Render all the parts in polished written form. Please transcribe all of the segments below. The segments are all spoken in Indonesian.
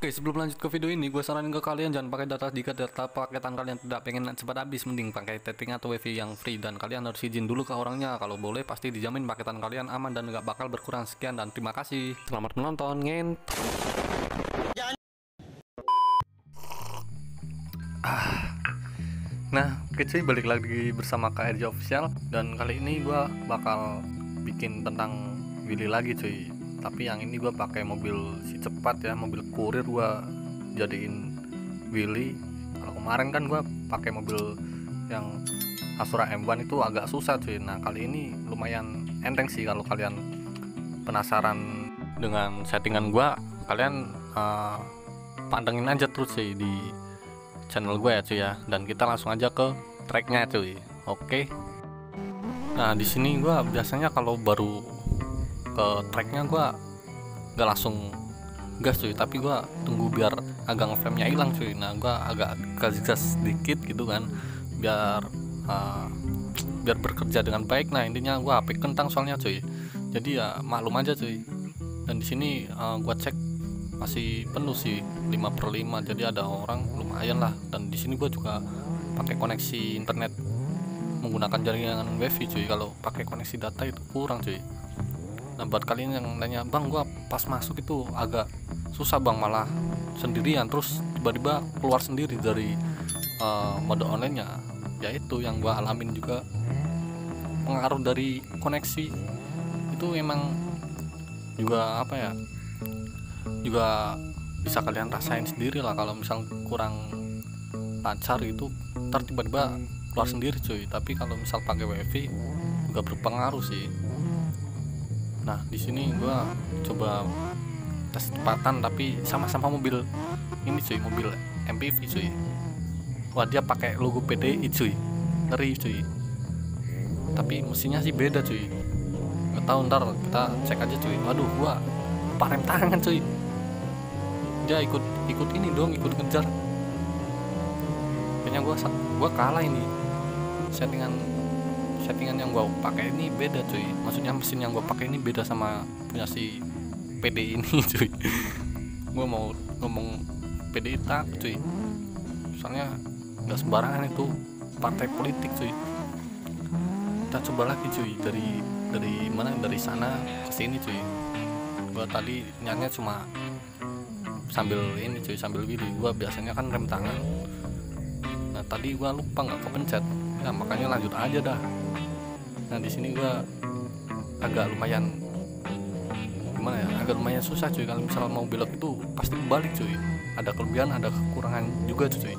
Oke, sebelum lanjut ke video ini, gue saranin ke kalian jangan pakai data jika data paketan kalian tidak pengen cepat habis. Mending pakai setting atau wifi yang free, dan kalian harus izin dulu ke orangnya. Kalau boleh, pasti dijamin paketan kalian aman dan nggak bakal berkurang. Sekian dan terima kasih. Selamat menonton, ngent. Nah, oke cuy, balik lagi bersama KRJ Official, dan kali ini gue bakal bikin tentang Willy lagi cuy. Tapi yang ini gue pakai mobil si cepat ya, mobil kurir gue jadiin Willy. Kalau kemarin kan gue pakai mobil yang Asura M1 itu agak susah cuy. Nah kali ini lumayan enteng sih. Kalau kalian penasaran dengan settingan gue, kalian pantengin aja terus sih di channel gue ya cuy ya. Dan kita langsung aja ke tracknya cuy. Oke. Nah di sini gue biasanya kalau baru ke tracknya gue gak langsung gas cuy, tapi gue tunggu biar agak ngeframe nya hilang cuy. Nah gue agak kasih gas sedikit gitu kan, biar bekerja dengan baik. Nah intinya gue HP kentang soalnya cuy, jadi ya maklum aja cuy. Dan di sini gue cek masih penuh sih 5/5, jadi ada orang lumayan lah. Dan di sini gue juga pakai koneksi internet menggunakan jaringan wifi cuy. Kalau pakai koneksi data itu kurang cuy. Nah buat kalian yang nanya, bang gua pas masuk itu agak susah bang, malah sendirian terus tiba-tiba keluar sendiri dari mode online nya, yaitu yang gua alamin juga. Pengaruh dari koneksi itu emang juga apa ya, juga bisa kalian rasain sendiri lah. Kalau misal kurang lancar gitu, ntar tiba-tiba keluar sendiri cuy. Tapi kalau misal pakai wifi juga berpengaruh sih. Nah di sini gua coba tes kecepatan, tapi sama-sama mobil ini cuy, mobil MPV cuy. Wah dia pakai logo PDI cuy, ngeri cuy. Tapi mesinnya sih beda cuy, nggak tahu, ntar kita cek aja cuy. Waduh gua parem tangan cuy, dia ikut ini dong, ikut ngejar. Kayaknya gua kalah ini. Settingan yang gua pakai ini beda cuy, maksudnya mesin yang gua pakai ini beda sama punya si PD ini cuy. Gua mau ngomong PDI tak cuy, soalnya nggak sembarangan itu partai politik cuy. Kita coba lagi cuy, dari mana, dari sana ke sini cuy. Gua tadi niatnya cuma sambil ini cuy, sambil Willy. Gua biasanya kan rem tangan. Nah tadi gua lupa nggak kepencet, ya makanya lanjut aja dah. Nah di sini gua agak lumayan gimana ya, agak lumayan susah cuy. Kalau misalnya mau belok itu pasti balik cuy, ada kelebihan ada kekurangan juga cuy.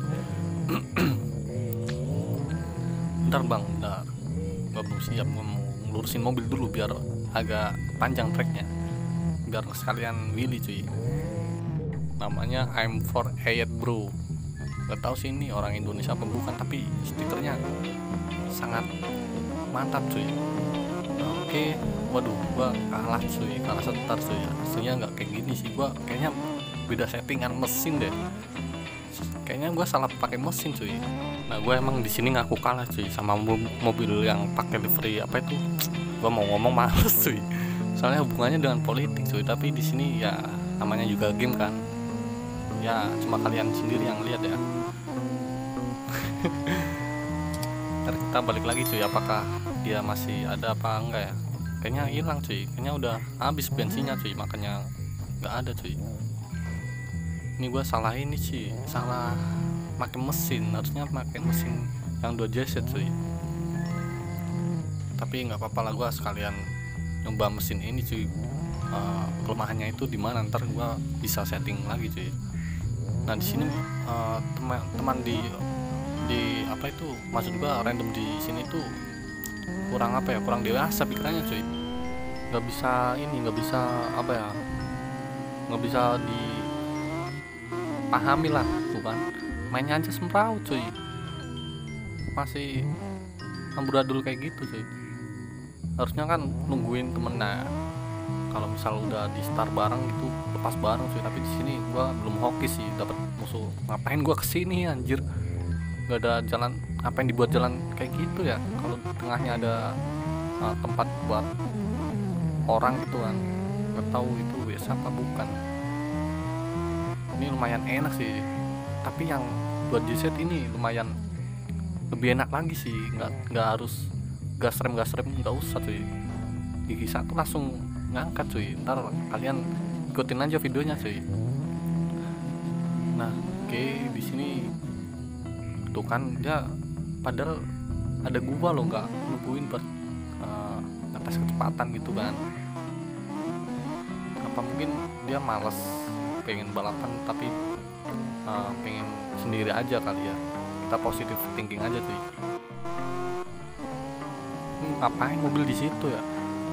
Bentar bang, bentar, gua belum siap. Gua mau ngelurusin mobil dulu biar agak panjang tracknya, biar sekalian Willy cuy. Namanya I'm48 bro. Gak tahu sih ini orang Indonesia apa bukan, tapi stikernya sangat mantap cuy. Oke, waduh gua kalah cuy, kalah sebentar cuy. Aslinya nggak kayak gini sih, gua kayaknya beda settingan mesin deh. Kayaknya gua salah pakai mesin cuy. Nah gua emang di sini ngaku kalah cuy sama mobil yang pakai livery apa itu. Gua mau ngomong males cuy, soalnya hubungannya dengan politik cuy. Tapi di sini ya namanya juga game kan, ya cuma kalian sendiri yang lihat ya. Ntar kita balik lagi cuy, apakah dia masih ada apa enggak ya. Kayaknya hilang cuy, kayaknya udah habis bensinnya cuy, makanya nggak ada cuy. Ini gua salah ini sih, salah pakai mesin, harusnya pakai mesin yang 2JZ cuy. Tapi nggak apa-apa lah, gua sekalian nyoba mesin ini cuy. Kelemahannya itu di mana, ntar gua bisa setting lagi cuy. Nah di sini teman di apa itu, maksud gua random di sini tuh kurang apa ya, kurang dewasa pikirannya cuy. Nggak bisa ini, nggak bisa apa ya, nggak bisa dipahami lah tuh kan. Mainnya aja semprau cuy, masih amburadul kayak gitu cuy. Harusnya kan nungguin temennya, kalau misal udah di start bareng gitu lepas bareng cuy. Tapi di sini gua belum hoki sih dapat musuh. Ngapain gua kesini anjir, nggak ada jalan. Apa yang dibuat jalan kayak gitu ya, kalau tengahnya ada tempat buat orang gitu kan. Nggak tahu itu biasa apa bukan. ini lumayan enak sih, tapi yang buat JZ ini lumayan lebih enak lagi sih, nggak harus gas rem nggak usah cuy, gigi satu langsung ngangkat cuy. Ntar kalian ikutin aja videonya cuy. Nah oke, di sini tuh kan dia padahal ada gua loh nggak nungguin buat ngetes kecepatan gitu kan. Apa mungkin dia males pengen balapan tapi pengen sendiri aja kali ya. Kita positive thinking aja cuy. Ngapain mobil di situ ya?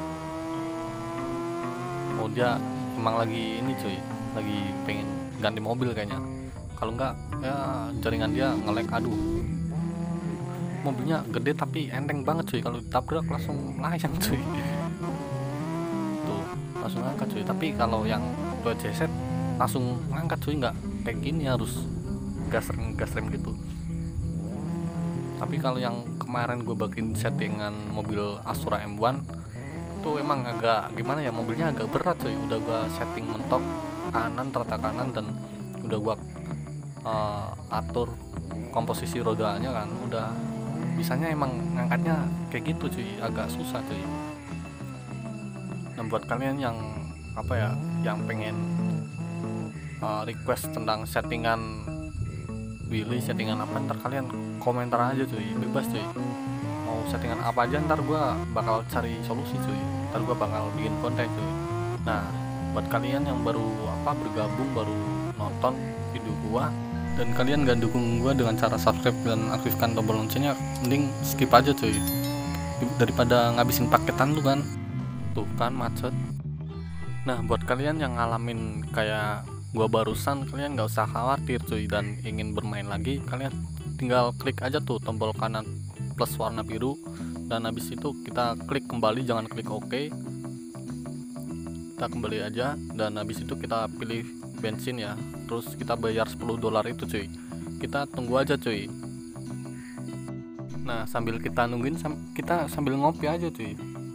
Oh dia emang lagi ini cuy, lagi pengen ganti mobil kayaknya. Kalau enggak ya jaringan dia nge-lag. Aduh, mobilnya gede tapi enteng banget cuy, kalau ditabrak langsung layang cuy. Tuh langsung angkat cuy. Tapi kalau yang buat JZ langsung ngangkat cuy, nggak kayak gini harus gas rem gitu. Tapi kalau yang kemarin gue bikin settingan mobil Asura M1 tuh emang agak gimana ya, mobilnya agak berat cuy. Udah gue setting mentok kanan, terata kanan, dan udah gue atur komposisi rodanya kan, udah bisanya emang ngangkatnya kayak gitu cuy, agak susah cuy. Dan buat kalian yang apa ya, yang pengen request tentang settingan Willy, settingan apa, ntar kalian komentar aja cuy, bebas cuy, mau settingan apa aja ntar gua bakal cari solusi cuy, ntar gua bakal bikin konten cuy. Nah buat kalian yang baru bergabung, baru nonton video gua, dan kalian gak dukung gua dengan cara subscribe dan aktifkan tombol loncengnya, mending skip aja cuy, daripada ngabisin paketan tuh kan macet. Nah buat kalian yang ngalamin kayak gua barusan, kalian nggak usah khawatir cuy, dan ingin bermain lagi, kalian tinggal klik aja tuh tombol kanan plus warna biru, dan habis itu kita klik kembali, jangan klik OK, kita kembali aja, dan habis itu kita pilih bensin ya, terus kita bayar $10 itu cuy, kita tunggu aja cuy. Nah sambil kita nungguin, kita sambil ngopi aja cuy.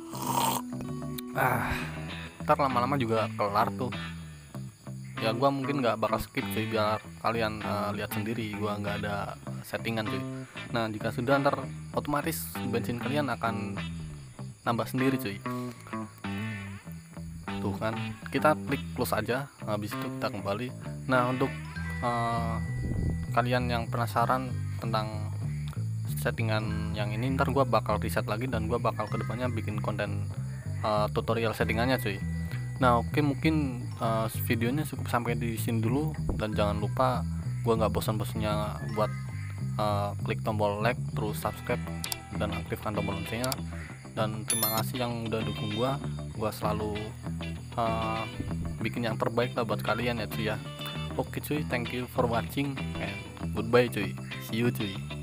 Ntar lama-lama juga kelar tuh ya. Gua mungkin nggak bakal skip cuy, biar kalian lihat sendiri, gua nggak ada settingan cuy. Nah jika sudah, ntar otomatis bensin kalian akan nambah sendiri cuy. Tuh kan, kita klik close aja, habis itu kita kembali. Nah untuk kalian yang penasaran tentang settingan yang ini, ntar gua bakal riset lagi, dan gua bakal kedepannya bikin konten tutorial settingannya cuy. Nah oke, mungkin videonya cukup sampai di sini dulu, dan jangan lupa gua nggak bosan-bosannya buat klik tombol like, terus subscribe dan aktifkan tombol loncengnya. Dan terima kasih yang udah dukung gua selalu bikin yang terbaik lah buat kalian ya cuy ya. Oke cuy, thank you for watching and goodbye cuy, see you cuy.